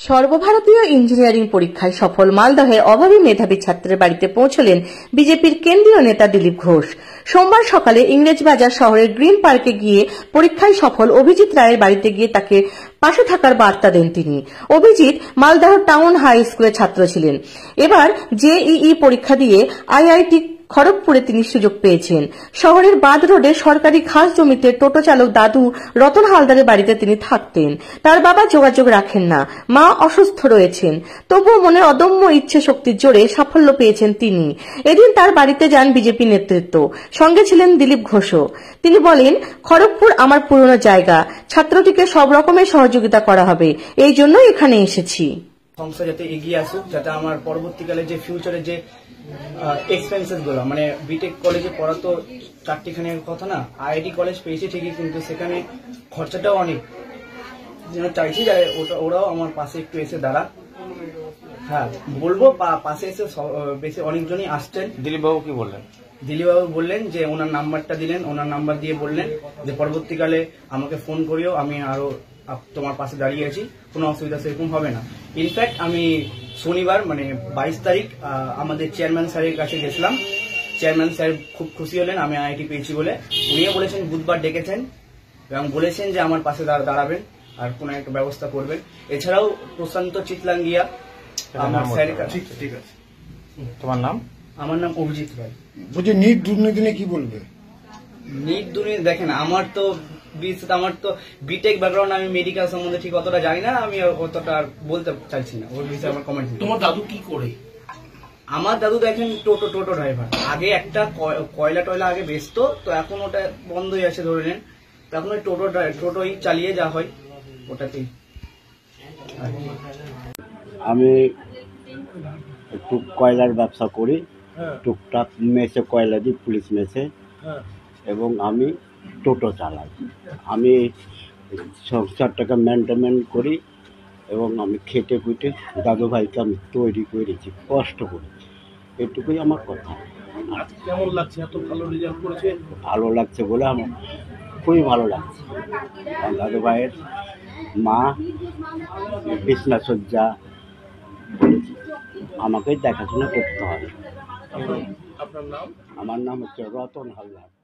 সর্বভারতীয় ইঞ্জিনিয়ারিং পরীক্ষায় সফল মালদহে অভাবী মেধাবী ছাত্রের বাড়িতে পৌঁছলেন বিজেপির কেন্দ্রীয় নেতা দিলীপ ঘোষ। সোমবার সকালে ইংরেজবাজার শহরের গ্রিন পার্কে গিয়ে পরীক্ষায় সফল অভিজিৎ রায়ের বাড়িতে গিয়ে তাকে পাশে থাকার বার্তা দেন তিনি। অভিজিৎ মালদহ টাউন হাই স্কুলের ছাত্র ছিলেন। এবার জেইই পরীক্ষা দিয়ে আইআইটি খড়গপুরে তিনি সুযোগ পেয়েছেন। শহরের বাদ রোডে সরকারি খাস জমিতে টোটো চালক দাদু রতন হালদারের বাড়িতে তিনি থাকতেন। তার বাবা যোগাযোগ রাখেন না, মা অসুস্থ রয়েছেন। তবুও মনের অদম্য ইচ্ছে শক্তির জোরে সাফল্য পেয়েছেন তিনি। এদিন তার বাড়িতে যান বিজেপি নেতৃত্ব, সঙ্গে ছিলেন দিলীপ ঘোষও। তিনি বলেন, খড়গপুর আমার পুরনো জায়গা, ছাত্রটিকে সব রকমের সহযোগিতা করা হবে, এই জন্য এখানে এসেছি। সংস্থা যাতে এগিয়ে আসুক, যাতে আমার পরবর্তীকালে যে ফিউচারে যে এক্সপেন্সেস গুলো, মানে বিটেক কলেজে পড়া তো চারটিখানের কথা না, আইআইটি কলেজ পেয়েছি ঠিকই, কিন্তু সেখানে খরচাটাও অনেক। যেন চাইছি যে ওরাও আমার পাশে একটু এসে দাঁড়া। হ্যাঁ বলবো, পাশে এসে বেশি অনেকজনই আসছেন। দিলীপবাবু কি বললেন? দিলীপবাবু বললেন যে ওনার নাম্বারটা দিলেন, ওনার নাম্বার দিয়ে বললেন যে পরবর্তীকালে আমাকে ফোন করিও, আমি আরো তোমার পাশে দাঁড়িয়ে আছি, কোনো অসুবিধা সেরকম হবে না। ইনফ্যাক্ট আমি শনিবার মানে 22 তারিখ আমাদের চেয়ারম্যান স্যারের কাছে গেছিলাম। চেয়ারম্যান স্যার খুব খুশি হলেন আমি আইআইটি পেয়েছি বলে। উনিও বলেছেন বুধবার ডেকেছেন এবং বলেছেন যে আমার পাশে দাঁড়াবেন আর কোনো একটা ব্যবস্থা করবেন। এছাড়াও প্রশান্ত চিতলাঙ্গিয়া আমার স্যারের কাছে। ঠিক আছে, তোমার নাম? আমার নাম অভিজিৎ রায়। বলছি নিট দুর্নীতি নিয়ে কি বলবে? নিট দুর্নীতি দেখেন, আমার তো বিটেক ব্যাকগ্রাউন্ড, আমি মেডিকেল সম্বন্ধে ঠিক অতটা জানি না, আমি অতটা বলতে চাইছি না ওর বিষয়ে আমার কমেন্ট। তোমার দাদু কি করে? আমার দাদু দেখেন টোটো ড্রাইভার। আগে একটা কয়লা টয়লা আগে বেচতো, তো এখন ওটা বন্ধই আছে ধরে নেন। তো এখন ওই টোটোই চালিয়ে যা হয় ওটাতেই। আমি একটু কয়লার ব্যবসা করি, টুকটাক মেসে কয়লা দিই, পুলিশ মেসে, এবং আমি টোটো চালাই। আমি সংসারটাকে মেনটেন করি এবং আমি খেটে খুঁটে দাদু ভাইকে আমি তৈরি করেছি, কষ্ট করি, এটুকুই আমার কথা। কেমন লাগছে? এত ভালো রেজাল্ট করেছে। ভালো লাগছে বলে আমার খুবই ভালো লাগছে। দাদু ভাইয়ের মা বিছনা সজ্জা বলেছি, আমাকেই দেখাশোনা করতে হবে। আপনার নাম? আমার নাম হচ্ছে রতন হালদার।